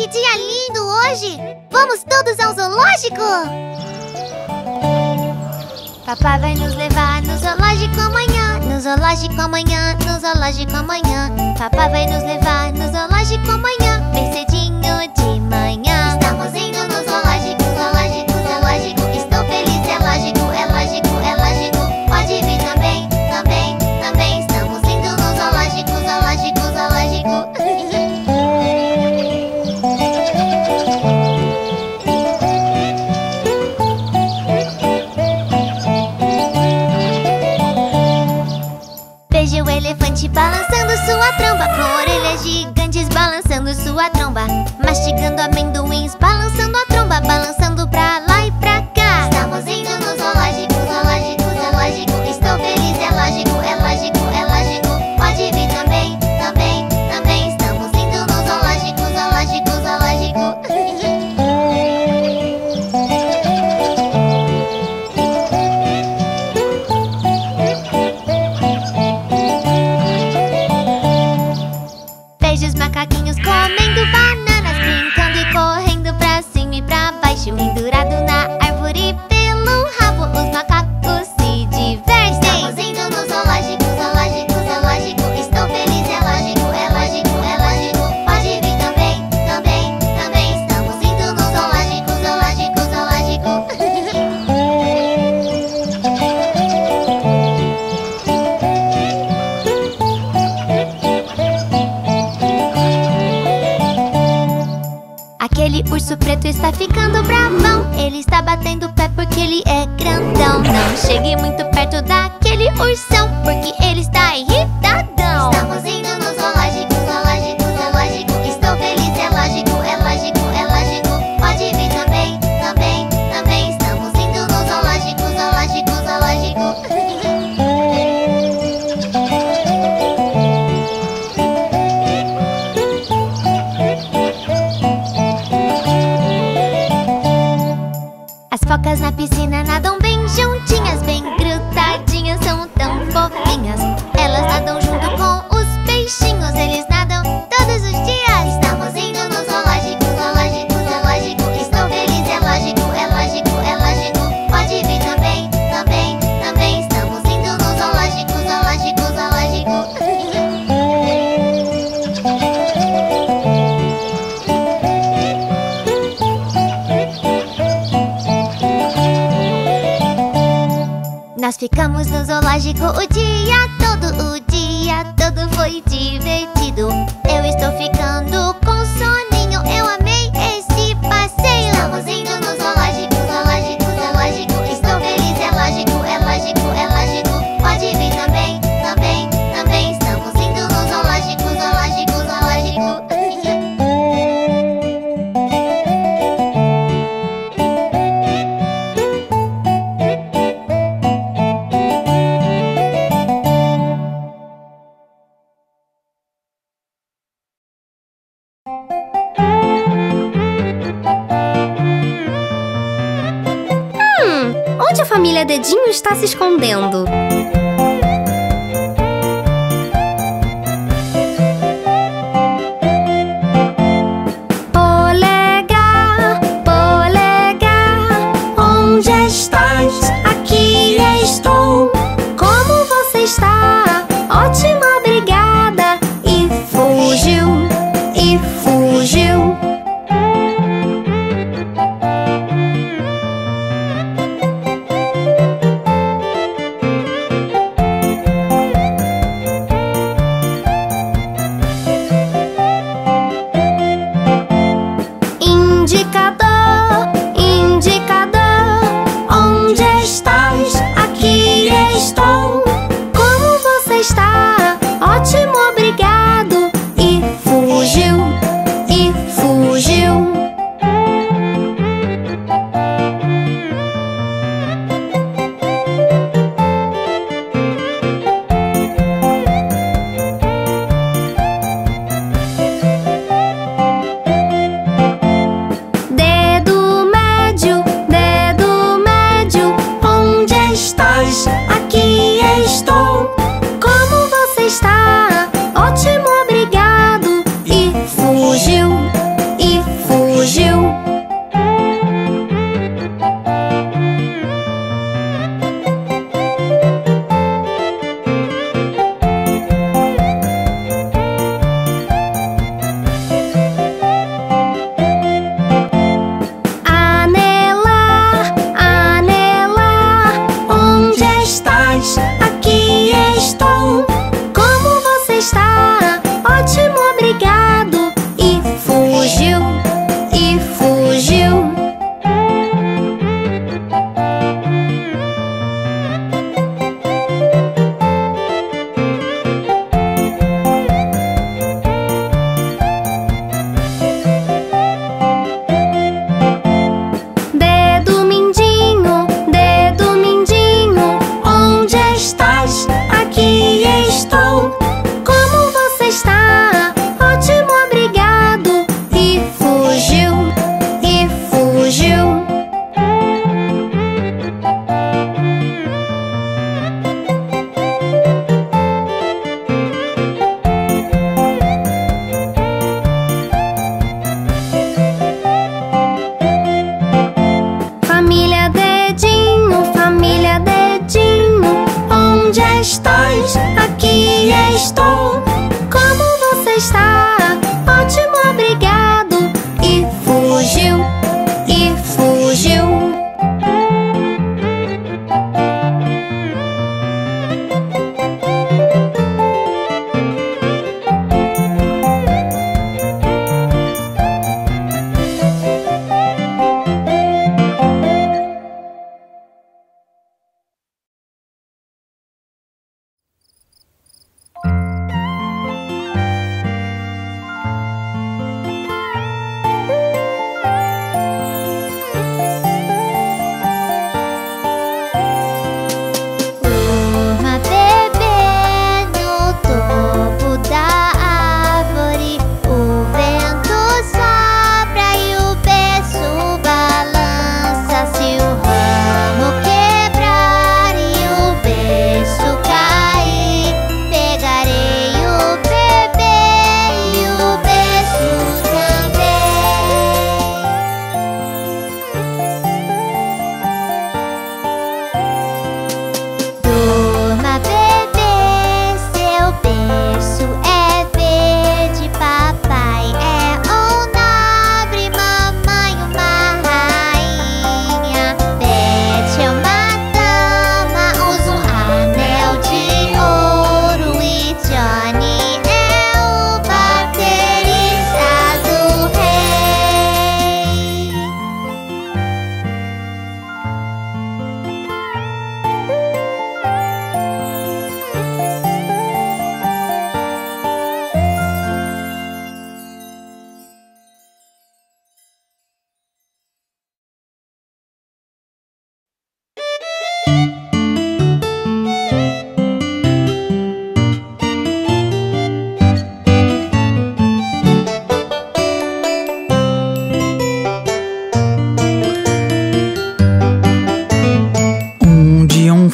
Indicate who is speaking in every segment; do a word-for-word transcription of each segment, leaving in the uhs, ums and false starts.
Speaker 1: Que dia lindo hoje! Vamos todos ao zoológico! Papai vai nos levar no zoológico amanhã, no zoológico amanhã, no zoológico amanhã. Papai vai nos levar no zoológico amanhã, bem cedinho de manhã. Estamos indo no zoológico, zoológico, zoológico. Estou feliz, é lógico, é lógico, é lógico. Pode vir também, também, também. Estamos indo no zoológico, zoológico, zoológico. Veja o elefante balançando sua tromba, com orelhas gigantes balançando sua tromba, mastigando amendoins, balançando a tromba, balançando pra lá e pra cá. Estamos indo no zoológico, zoológico, zoológico. Estou feliz, é lógico, é lógico, é lógico. Pode vir também, também, também. Estamos indo no zoológico, zoológico, zoológico. Veja os macaquinhos comendo bananas, brincando e correndo pra cima e pra baixo, pendurado na árvore pelo rabo, os macacos se divertem. Estamos indo no zoológico, zoológico, zoológico. Estou feliz, é lógico, é lógico, é lógico. Pode vir também, também, também. Estamos indo no zoológico, zoológico, zoológico. Aquele urso preto está ficando bravão. Ele está batendo o pé porque ele é grandão. Não chegue muito perto daquele ursão, porque ele está irritadão. Estamos indo no zoológico, zoológico, zoológico. Estou feliz, é lógico, é lógico, é lógico. Pode vir também, também, também. Estamos indo no zoológico, zoológico, zoológico. As focas na piscina nadam bem juntinhas, bem grudadinhas, são tão fofinhas. Elas nadam junto com os peixinhos, eles nadam todos os dias. Estamos indo no zoológico, zoológico, zoológico. Estou feliz, é lógico, é lógico, é lógico. Pode vir também, também, também. Estamos indo no zoológico, zoológico, zoológico. Nós ficamos no zoológico o dia todo, o dia todo foi divertido. Eu estou ficando com soninho, eu amei esse passeio. Estamos indo no zoológico, zoológico, zoológico. Estou feliz, é lógico, é lógico, é lógico. Pode vir também, também, também. Estamos indo no zoológico, zoológico, zoológico.
Speaker 2: Onde a família Dedinho está se escondendo? Polegar, polegar, onde estás? Aqui estou. Como você está? Ótima, obrigada. E fugiu, e fugiu.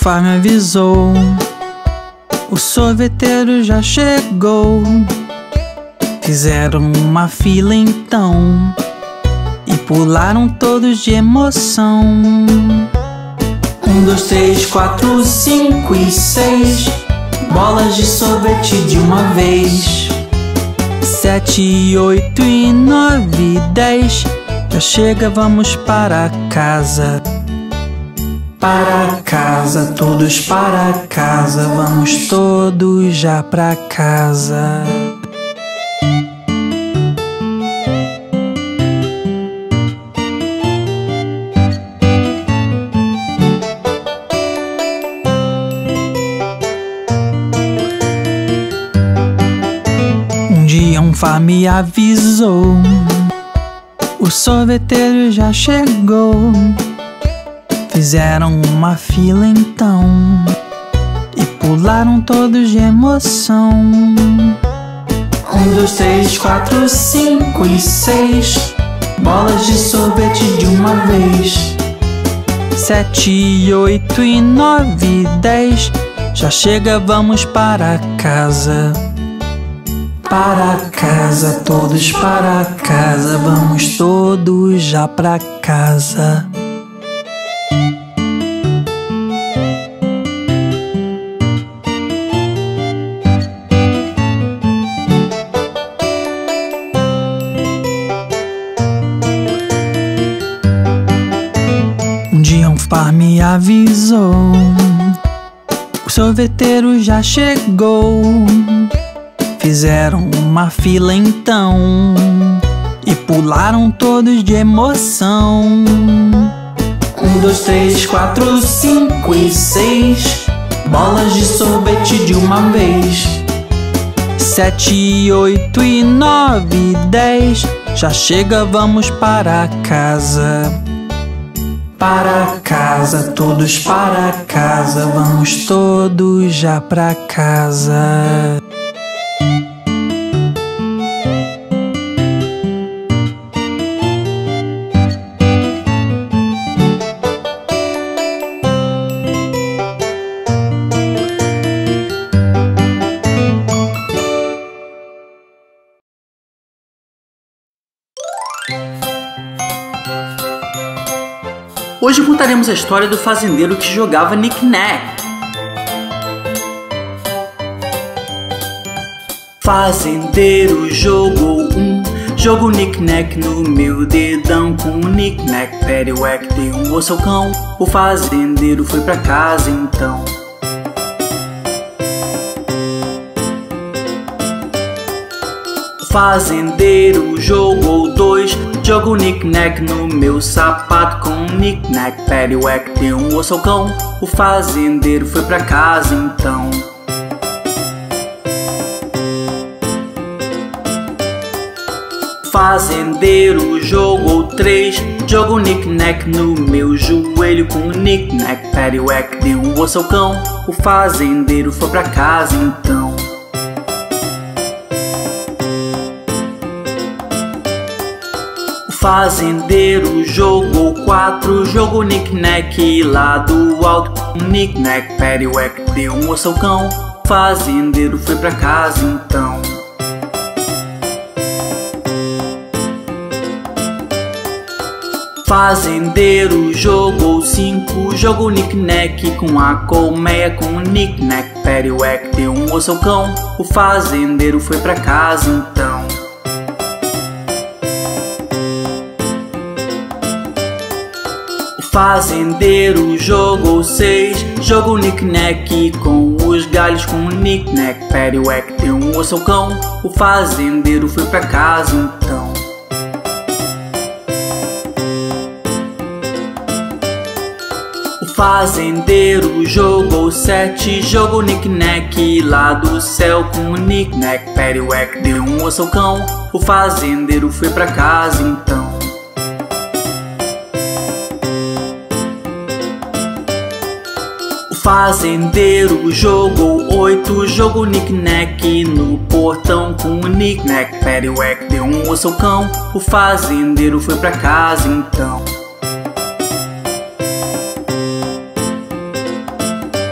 Speaker 3: farm avisou: o sorveteiro já chegou. Fizeram uma fila então e pularam todos de emoção. Um, dois, três, quatro, cinco e seis bolas de sorvete de uma vez. Sete, oito e nove, dez. Já chega, vamos para casa. Para casa, todos para casa. Vamos todos já para casa. Um dia um farm me avisou: o sorveteiro já chegou. Fizeram uma fila então e pularam todos de emoção. Um, dois, três, quatro, cinco e seis bolas de sorvete de uma vez. Sete, oito e nove, dez. Já chega, vamos para casa. Para casa, todos para casa. Vamos todos já para casa. Um dia um farm me avisou: o sorveteiro já chegou. Fizeram uma fila então e pularam todos de emoção. Um, dois, três, quatro, cinco e seis bolas de sorvete de uma vez. Sete, oito e nove, dez. Já chega, vamos para casa. Para casa, todos para casa. Vamos todos já para casa.
Speaker 4: Hoje contaremos a história do fazendeiro que jogava knick-knack. Fazendeiro jogou um jogo knick-knack no meu dedão. Com um knick-knack, paddywhack, dei um osso ao cão. O fazendeiro foi pra casa então. O fazendeiro jogou dois jogo knick-knack no meu sapato. Com um knick-knack, paddywhack, dei um osso ao cão. O fazendeiro foi pra casa então. O fazendeiro jogou três jogo knick-knack no meu joelho. Com um knick-knack, paddywhack, dei um osso ao cão. O fazendeiro foi pra casa então. O fazendeiro jogou quatro jogo knick-knack lá do alto. Com um knick-knack, paddywhack, deu um osso ao cão. O fazendeiro foi pra casa então. O fazendeiro jogou cinco jogo knick-knack com a colmeia. Com um knick-knack, paddywhack, deu um osso ao cão. O fazendeiro foi pra casa então. O fazendeiro jogou seis jogo knick-knack com os galhos. Com um knick-knack, paddywhack, deu um osso ao cão. O fazendeiro foi pra casa então. O fazendeiro jogou sete jogo knick-knack lá do céu. Com um knick-knack, paddywhack, deu um osso ao cão. O fazendeiro foi pra casa então. O fazendeiro jogou oito jogo knick-knack no portão. Com um knick-knack, paddywhack, deu um osso ao cão. O fazendeiro foi pra casa então.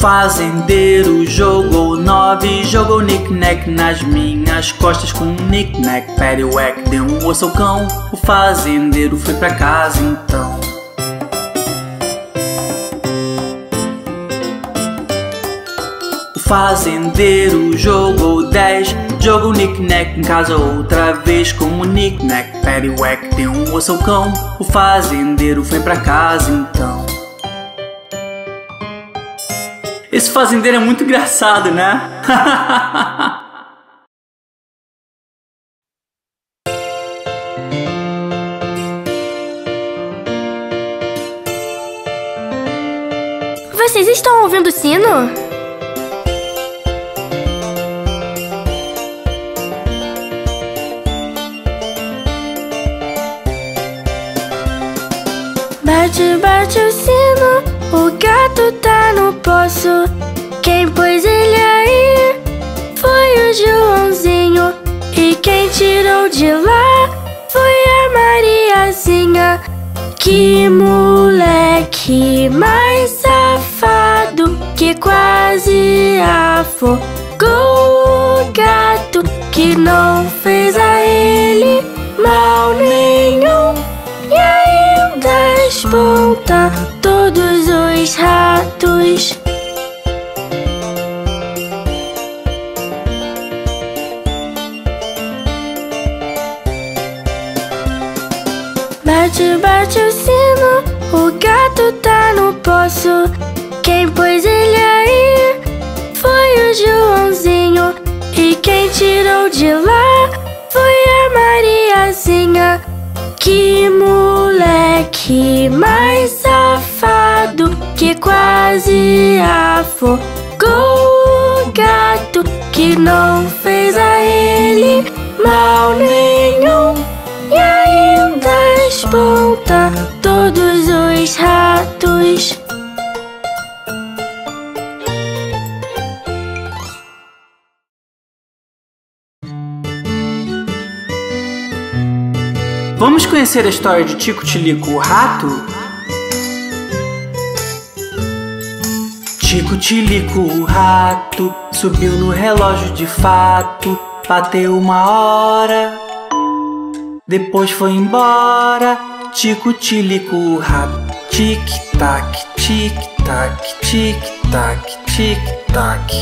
Speaker 4: fazendeiro jogou nove, jogou knick-knack nas minhas costas com um knick-knack, paddywhack, deu um osso ao cão. O fazendeiro foi pra casa então. O fazendeiro jogou dez, jogou knick-knack em casa outra vez com um knick-knack, paddywhack, deu um osso ao cão. O fazendeiro foi pra casa então. Esse fazendeiro é muito engraçado, né?
Speaker 2: Vocês estão ouvindo o sino? Bate, bate o sino, o gato tá no poço. Quem pôs ele aí foi o Joãozinho, e quem tirou de lá foi a Mariazinha. Que moleque mais safado, que quase afogou o gato, que não fez a ele mal nenhum, e ainda espanta todos os ratos. Bate, bate o sino, o gato tá no poço. Quem pôs ele aí foi o Joãozinho, e quem tirou de lá foi a Mariazinha. Que moleque mais safado, que quase afogou o gato, que não fez a ele mal nenhum, e ainda espanta todos os ratos.
Speaker 4: Vamos conhecer a história de Tico Tilico, o rato? Tico Tilico, o rato, subiu no relógio de fato, bateu uma hora, depois foi embora. Tico Tilico, o rato, tic-tac, tic-tac, tic-tac, tic-tac.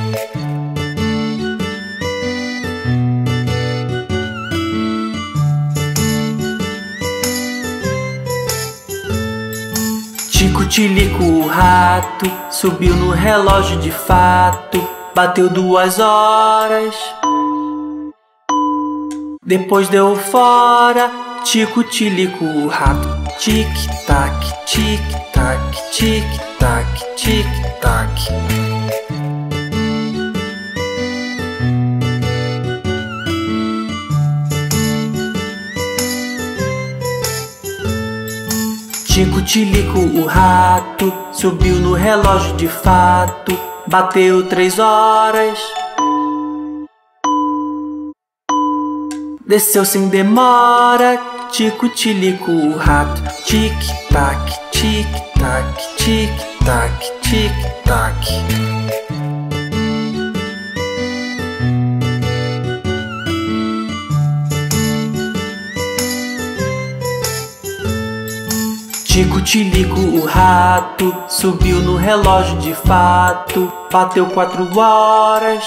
Speaker 4: Tico Tilico, o rato, subiu no relógio de fato, bateu duas horas, depois deu fora. Tico Tilico, o rato, tic-tac, tic-tac, tic-tac, tic-tac. Tico Tilico, o rato, subiu no relógio de fato, bateu três horas, desceu sem demora. Tico Tilico, o rato, tic-tac, tic-tac, tic-tac, tic-tac. Tico Tilico, o rato, subiu no relógio de fato, bateu quatro horas,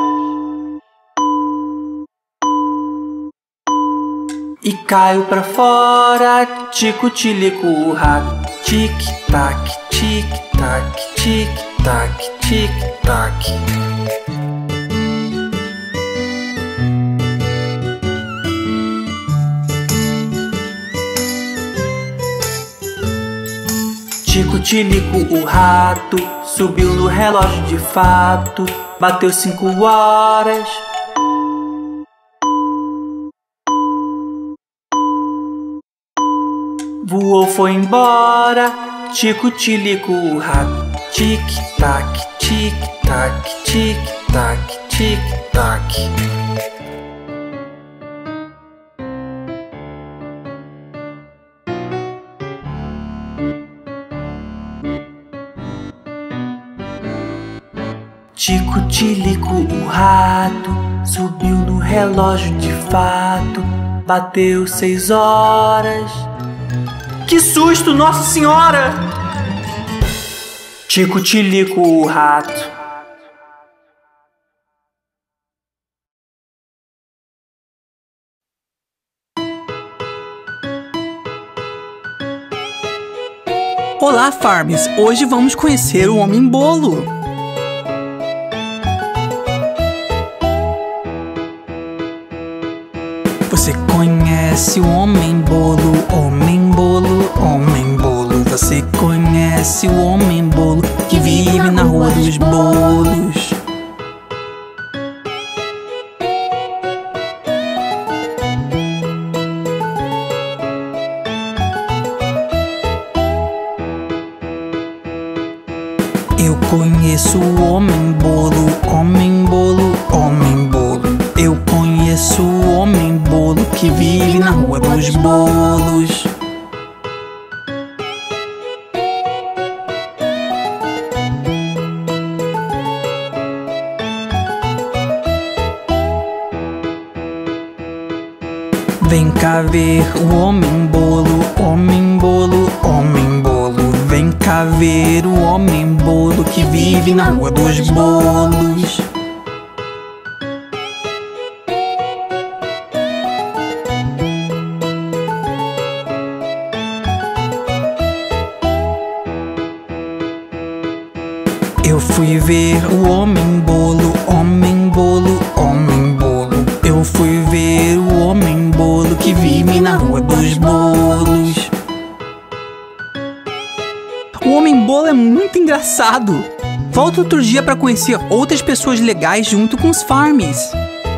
Speaker 4: e caiu pra fora. Tico Tilico, o rato, tic-tac, tic-tac, tic-tac, tic-tac. Tico Tilico, o rato, subiu no relógio de fato, bateu cinco horas, voou, foi embora. Tico Tilico, o rato, tic-tac, tic-tac, tic-tac, tic-tac. Tico-tilico, o rato subiu no relógio de fato. Bateu seis horas. Que susto, Nossa Senhora! Tico-tilico, o rato.
Speaker 3: Olá, Farms! Hoje vamos conhecer o Homem-Bolo. Você conhece o Homem-Bolo, Homem-Bolo, Homem-Bolo. Você conhece o Homem-Bolo que vive na Rua dos Bolos. Eu conheço o Homem-Bolo, Homem-Bolo, Homem-Bolo. Eu conheço o Homem-Bolo que vive na Rua dos Bolos. Vem cá ver o Homem-Bolo, Homem-Bolo, Homem-Bolo. Vem cá ver o Homem-Bolo que vive na Rua dos Bolos. Eu fui ver o Homem-Bolo, Homem-Bolo, Homem-Bolo. Eu fui ver o Homem-Bolo que vive na Rua dos Bolos. O Homem-Bolo é muito engraçado. Volta outro dia para conhecer outras pessoas legais junto com os Farms.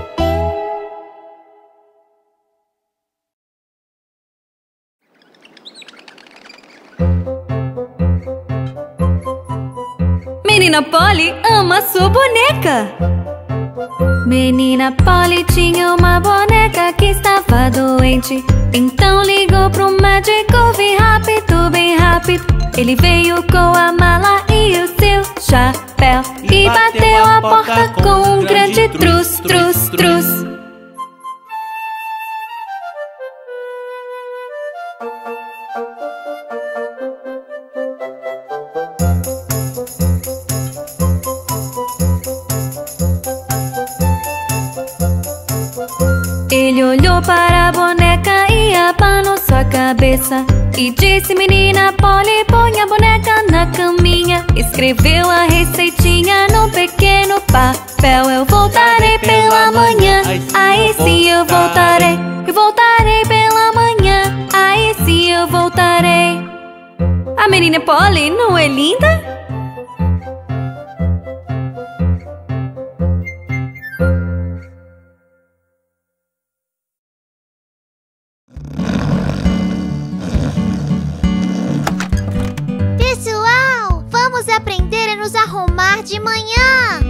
Speaker 5: Menina Polly ama sua boneca. Menina Polly tinha uma boneca que estava doente. Então ligou pro médico, vem rápido, bem rápido. Ele veio com a mala e o seu chapéu e bateu a porta com um grande trus, trus, trus. Ele olhou para a boneca e abanou sua cabeça e disse: Menina Polly, põe a boneca na caminha. Escreveu a receitinha no pequeno papel. Eu voltarei pela manhã, aí sim eu voltarei. Eu voltarei pela manhã, aí sim eu voltarei. A menina Polly não é linda?
Speaker 1: Pessoal, vamos aprender a nos arrumar de manhã.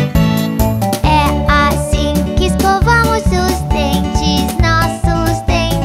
Speaker 1: É assim que escovamos os dentes, nossos dentes.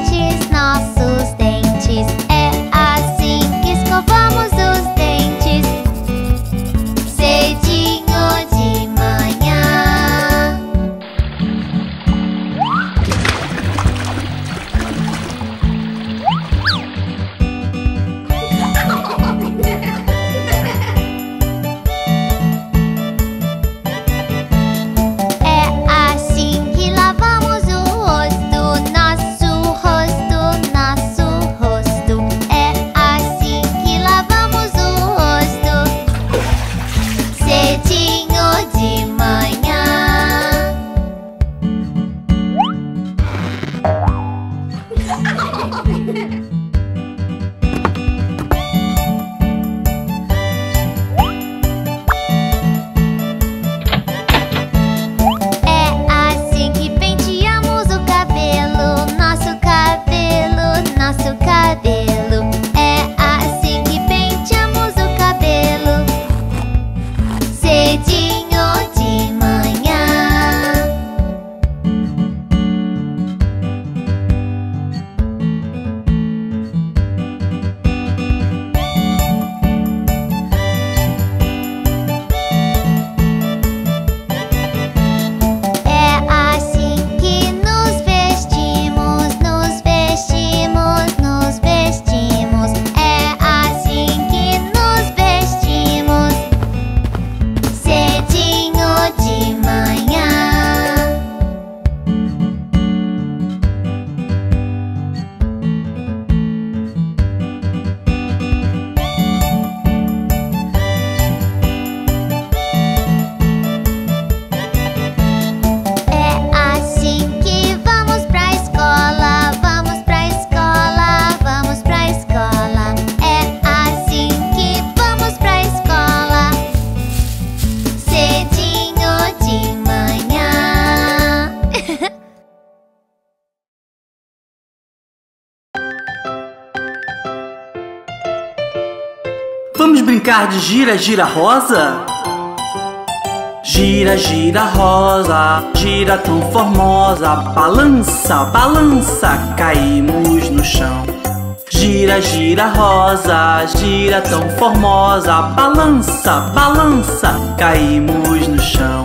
Speaker 4: Vamos brincar de gira, gira, rosa? Gira, gira, rosa, gira tão formosa. Balança, balança, caímos no chão. Gira, gira, rosa, gira tão formosa. Balança, balança, caímos no chão.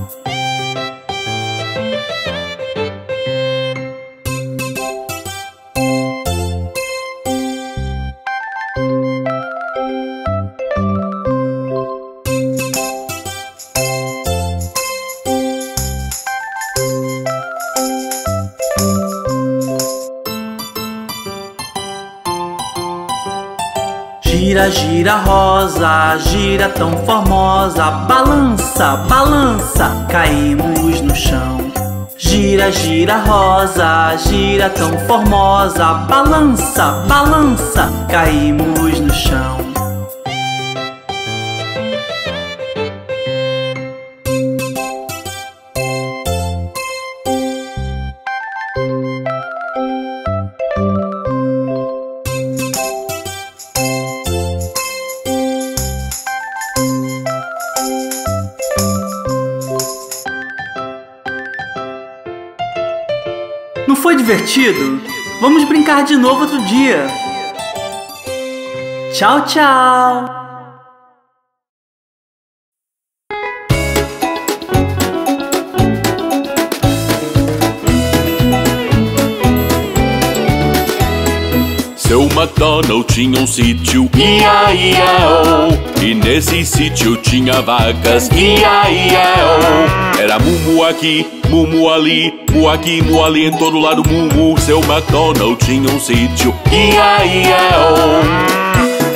Speaker 4: Gira, gira, rosa, gira tão formosa. Balança, balança, caímos no chão. Gira, gira, rosa, gira tão formosa. Balança, balança, caímos no chão. Não foi divertido? Vamos brincar de novo outro dia. Tchau, tchau!
Speaker 6: Seu MacDonald tinha um sítio, ia, ia, oh. E nesse sítio tinha vacas, ia, ia, oh. Era mumu aqui, mumu ali, mu aqui, mu ali, em todo lado mumu. Seu MacDonald tinha um sítio, ia, ia, oh.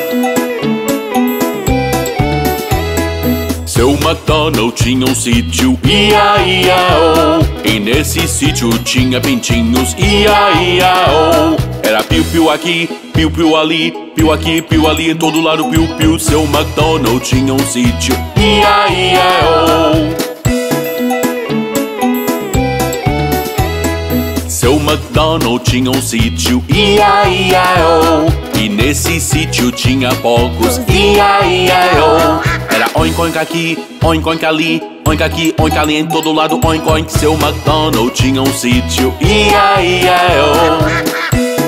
Speaker 6: Seu MacDonald tinha um sítio, ia, ia, oh. E nesse sítio tinha pintinhos, ia, ia, oh. Era piu-piu aqui, piu-piu ali, piu aqui, piu ali, em todo lado piu-piu. Seu MacDonald tinha um sítio, ia, ia, oh. Seu MacDonald tinha um sítio, ia, ia, oh. E nesse sítio tinha porcos, ia, ia, oh. Era oink, oink aqui, oink, oink ali, oink aqui, oink ali, em todo lado oink, oink. Seu MacDonald tinha um sítio, ia, ia, oh.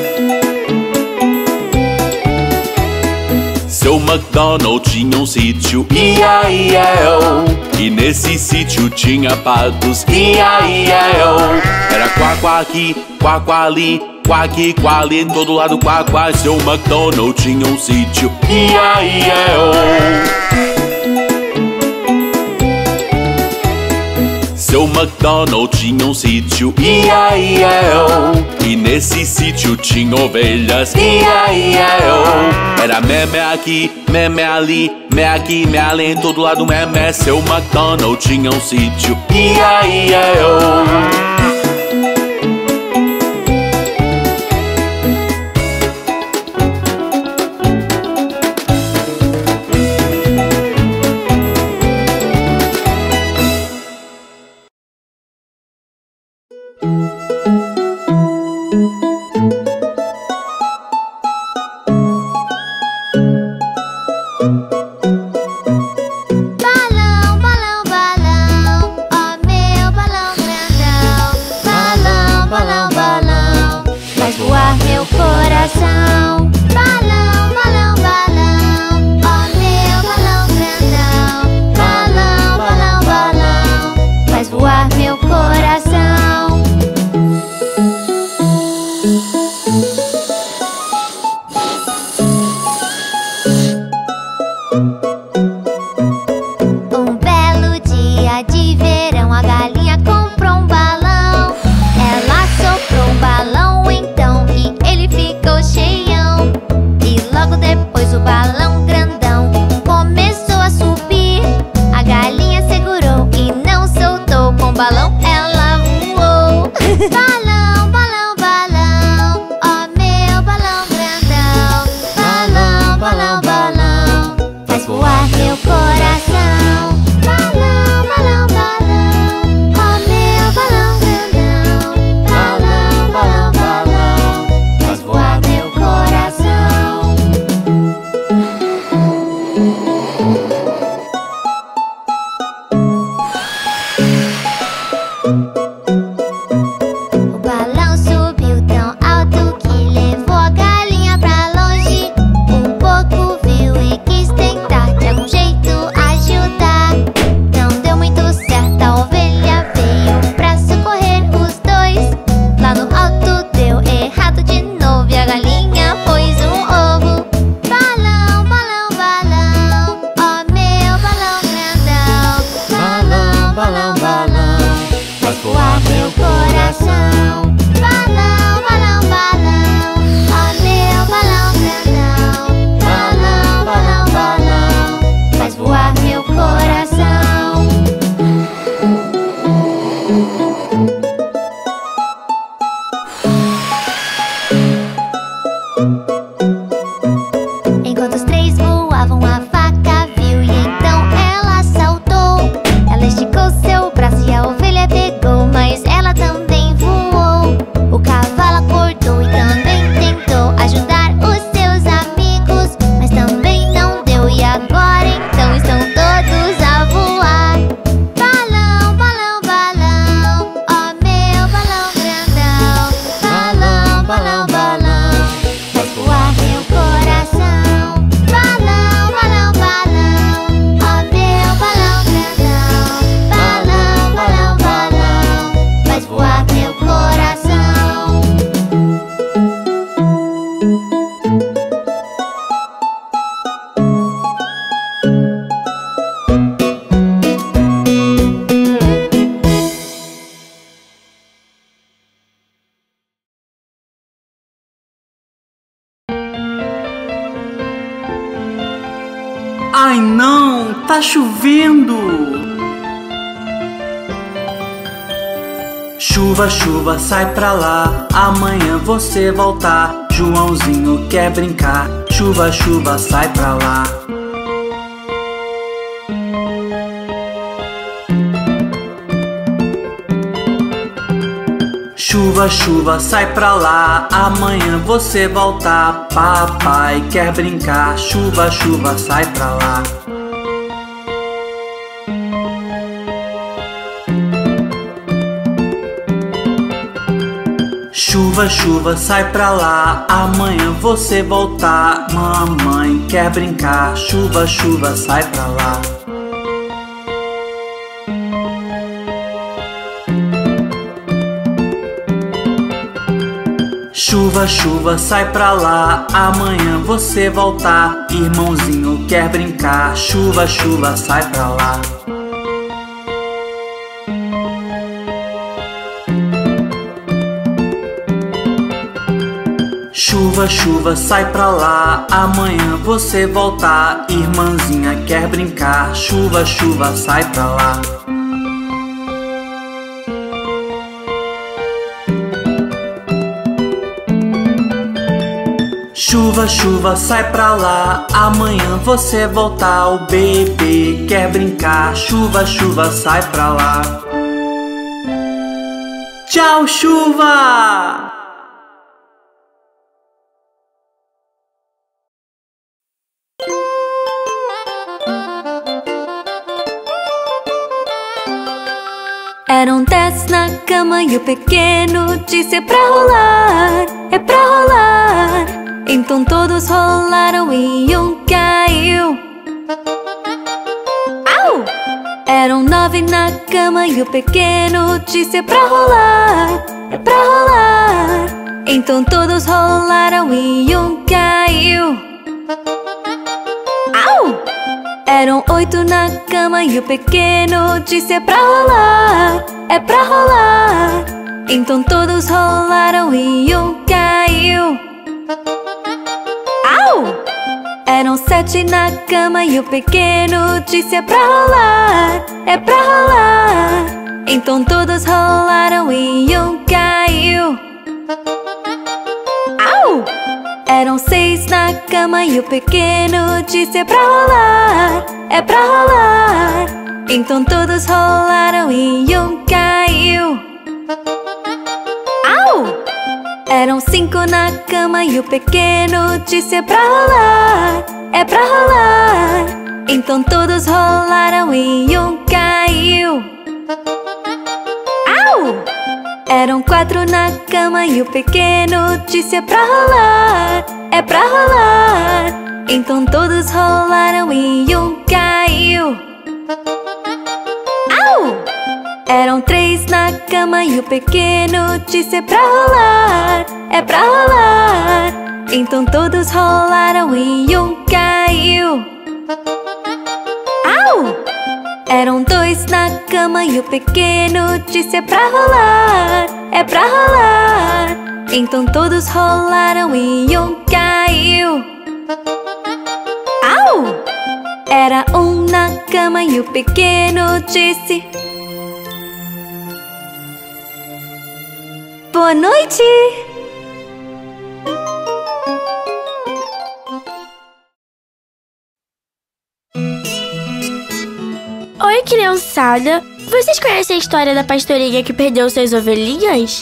Speaker 6: Seu MacDonald tinha um sítio, ia, ia, oh. E nesse sítio tinha patos, ia, ia, oh. Era quá, quá aqui, quá, quá ali, quá aqui, quá ali, em todo lado quá, quá. Seu MacDonald tinha um sítio, ia, ia, oh. Seu MacDonald tinha um sítio, ia, ia, oh. E nesse sítio tinha ovelhas, ia, ia, oh. Era meme aqui, meme ali, me aqui, me ali, em todo lado meme. Seu MacDonald tinha um sítio, ia, ia, oh.
Speaker 4: Ai não, tá chovendo! Chuva, chuva, sai pra lá, amanhã você voltar. Joãozinho quer brincar, chuva, chuva, sai pra lá. Chuva, chuva, sai pra lá, amanhã você voltar. Papai quer brincar, chuva, chuva, sai pra lá. Chuva, chuva, sai pra lá, amanhã você voltar. Mamãe quer brincar, chuva, chuva, sai pra lá. Chuva, chuva, sai pra lá, amanhã você voltar. Irmãozinho quer brincar, chuva, chuva, sai pra lá. Chuva, chuva, sai pra lá, amanhã você voltar. Irmãzinha quer brincar, chuva, chuva, sai pra lá. Chuva, chuva, sai pra lá, amanhã você voltar. O bebê quer brincar, chuva, chuva, sai pra lá. Tchau, chuva!
Speaker 5: Eram dez na cama e o pequeno disse: é pra rolar, é pra rolar. Então todos rolaram e um caiu. Au! Eram nove na cama e o pequeno disse: é pra rolar, é pra rolar. Então todos rolaram e um caiu. Au! Eram oito na cama e o pequeno disse: é pra rolar, é pra rolar. Então todos rolaram e um caiu. Au! Eram sete na cama e o pequeno disse: é pra rolar, é pra rolar. Então todos rolaram e um caiu. Au! Eram seis na cama e o pequeno disse: é pra rolar, é pra rolar. Então todos rolaram e um caiu. Au! Eram cinco na cama e o pequeno disse: é pra rolar, é pra rolar. Então todos rolaram e um caiu. Au! Eram quatro na cama e o pequeno disse: é pra rolar, é pra rolar. Então todos rolaram e um caiu. Au! Eram três na cama e o pequeno disse: é pra rolar, é pra rolar. Então todos rolaram e um caiu. Au! Eram dois na cama e o pequeno disse: é pra rolar, é pra rolar. Então todos rolaram e um caiu. Au! Era um na cama e o pequeno disse: boa noite!
Speaker 2: Oi, criançada! Vocês conhecem a história da pastorinha que perdeu suas ovelhinhas?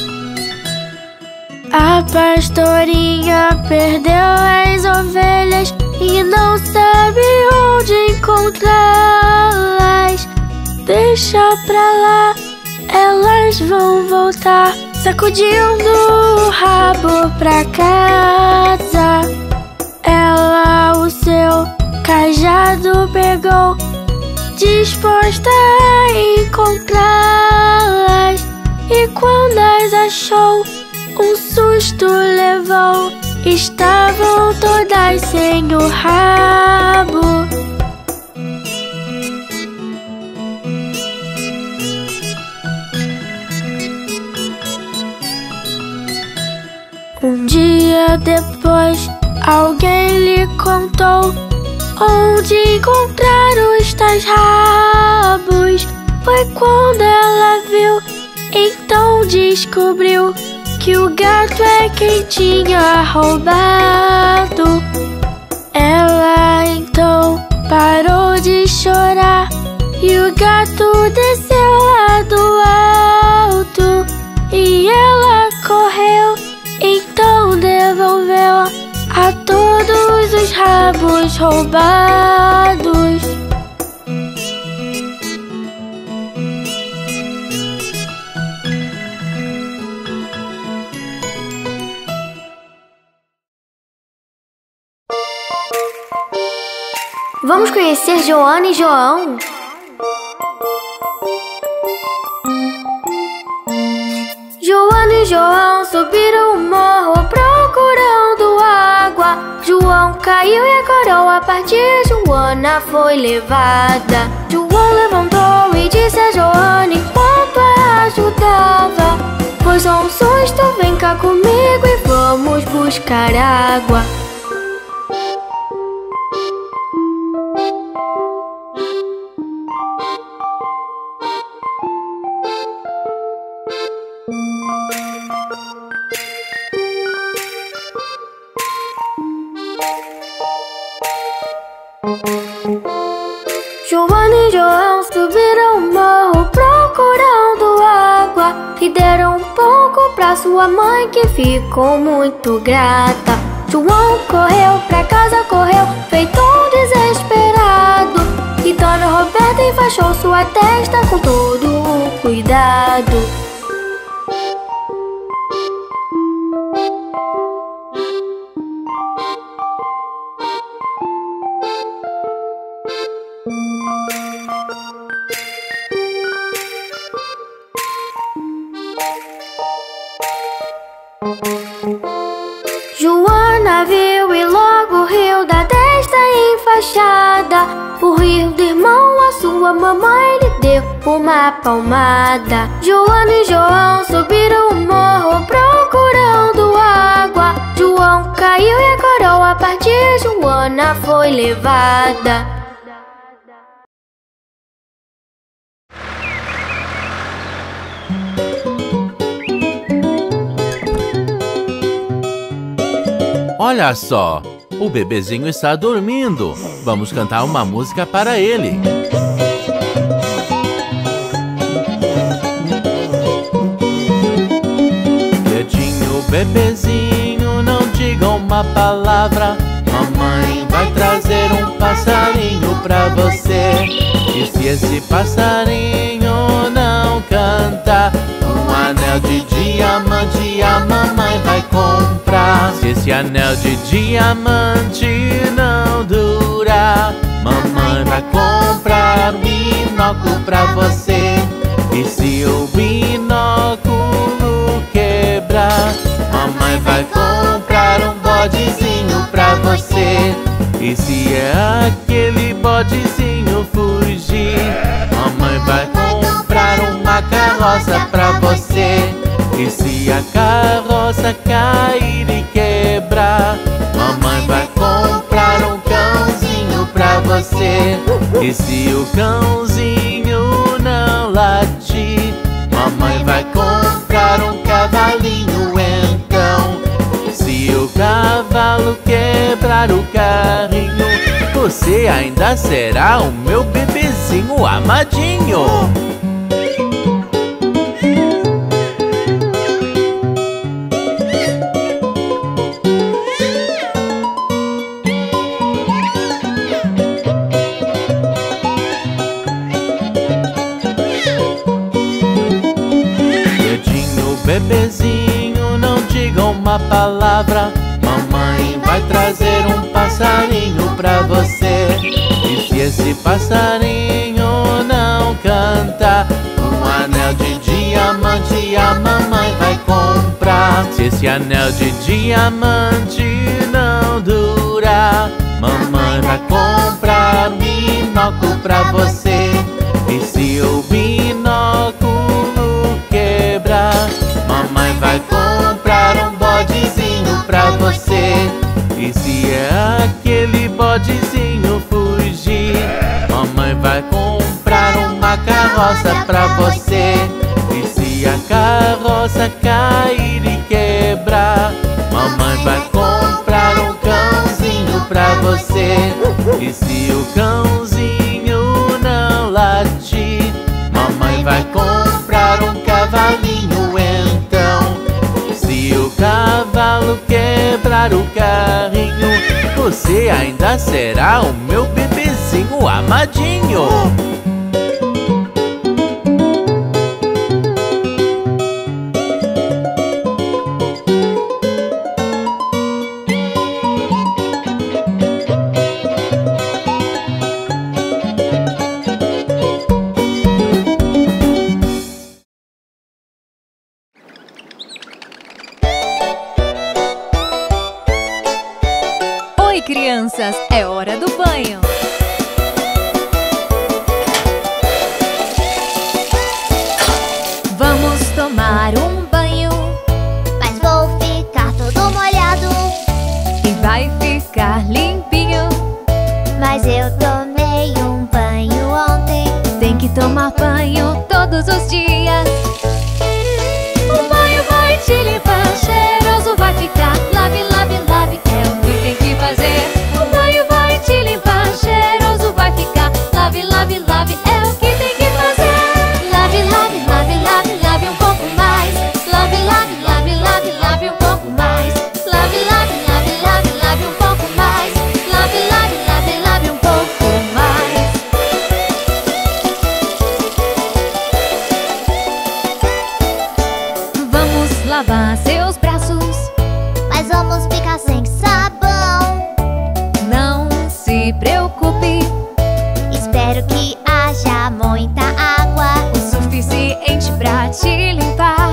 Speaker 2: A pastorinha perdeu as ovelhas e não sabe onde encontrá-las. Deixa pra lá, elas vão voltar, sacudindo o rabo pra casa. Ela o seu cajado pegou, disposta a encontrá-las. E quando as achou, um susto levou. Estavam todas sem o rabo. Um dia depois, alguém lhe contou onde encontrar os tais rabos. Foi quando ela viu, então descobriu que o gato é quem tinha roubado. Ela então parou de chorar e o gato desceu lá do alto. E ela correu, então devolveu a todos os rabos roubados.
Speaker 1: Vamos conhecer Joana e João? Joana e João subiram o morro procurando água. João caiu e a coroa partiu, Joana foi levada. João levantou e disse a Joana enquanto a ajudava: foi só um susto, vem cá comigo e vamos buscar água. Joana e João subiram o morro procurando água e deram um pouco pra sua mãe, que ficou muito grata. João correu pra casa, correu feito um desesperado, e Dona Roberta enfaixou sua testa com todo o cuidado. Joana viu e logo riu da testa enfaixada. Por rir do irmão, a sua mamãe lhe deu uma palmada. Joana e João subiram o morro procurando água. João caiu e a coroa partiu, Joana foi levada.
Speaker 7: Olha só, o bebezinho está dormindo. Vamos cantar uma música para ele. Quietinho, bebezinho, não diga uma palavra. Mamãe vai trazer um passarinho pra você. E se esse passarinho não cantar, um anel de diamante a mamãe vai comprar. Se esse anel de diamante não durar, mamãe vai comprar um binóculo pra você. E se o binóculo quebrar, mamãe vai comprar um bodezinho pra você. E se é aquele bodezinho fugir, mamãe vai comprar uma carroça pra você. E se a carroça cair e quebrar, mamãe vai comprar um cãozinho pra você. E se o cãozinho não latir, mamãe vai comprar um cavalinho então. Se o cavalo quebrar o carrinho, você ainda será o meu bebezinho amadinho. Bebezinho, não diga uma palavra. Mamãe vai trazer um passarinho pra você. E se esse passarinho não cantar, um anel de diamante a mamãe vai comprar. Se esse anel de diamante não durar, mamãe vai comprar um binóculo pra você. E se o binóculo quebrar, mamãe vai comprar um bodezinho pra você. E se é aquele bodezinho vai comprar uma carroça pra você. E se a carroça cair e quebrar, mamãe vai comprar um cãozinho pra você. E se o cãozinho não latir, mamãe vai comprar um cavalinho então. Se o cavalo quebrar o carrinho, você ainda será o meu bebezinho amadinho.
Speaker 5: Oi, crianças, é hora do banho. Vamos tomar um banho,
Speaker 1: Mas vou ficar todo molhado.
Speaker 5: e vai ficar limpinho.
Speaker 1: Mas eu tomei um banho ontem.
Speaker 5: Tem que tomar banho todos os dias. O banho vai te limpar, cheiroso vai ficar. Lave, lave, lave, é o que tem que fazer. O banho vai te limpar, cheiroso vai ficar. Lave, lave, lave, é o que tem que fazer. Lave, lave, lave, lave, lave um pouco mais. Lave, lave, lave, lave, lave um pouco mais. Lave, lave, lave, lave, lave um pouco mais. Lave, lave, lave, lave um pouco mais. Vamos lavar seus braços,
Speaker 1: Mas vamos ficar sem sabão.
Speaker 5: não se preocupe.
Speaker 1: Espero que haja muita água.
Speaker 5: O suficiente pra te limpar.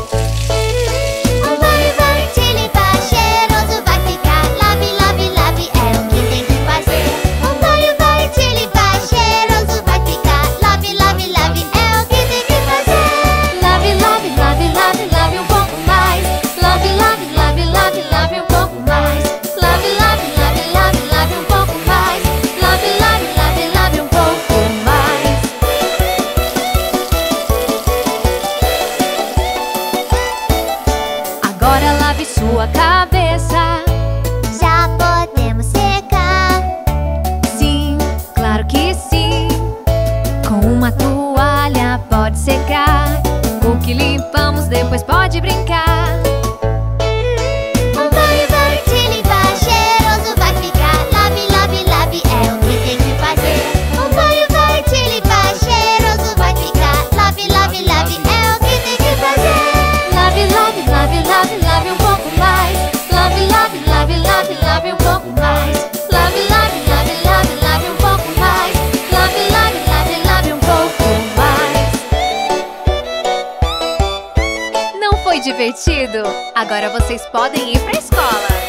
Speaker 1: O banho vai te limpar, cheiroso vai ficar. Lave, lave, lave, é o que tem que fazer. O banho vai te limpar, cheiroso vai ficar. Lave, lave, lave, é o que tem que fazer.
Speaker 5: Lave, lave, lave, lave, lave um pouco mais. Lave, lave, lave, lave, lave um pouco mais. Lave, lave, lave, lave, lave um pouco mais. Lave, lave, lave, lave um pouco mais. Agora lave sua cabeça.
Speaker 1: Já podemos secar.
Speaker 5: Sim, claro que sim. Com uma toalha pode secar. O que limpamos depois pode brincar.
Speaker 1: O banho vai te limpar, cheiroso vai ficar. Lave, lave, lave, é o que tem que fazer. O banho vai te limpar, cheiroso vai ficar. Lave, lave, lave, é o que tem que fazer.
Speaker 5: Lave, lave, lave, lave, lave um pouco mais. Lave, lave, lave, lave, lave um pouco mais. Lave, lave, lave, lave, lave um pouco mais. Lave, lave, lave, lave um pouco mais. Não foi divertido? Agora vocês podem ir pra escola.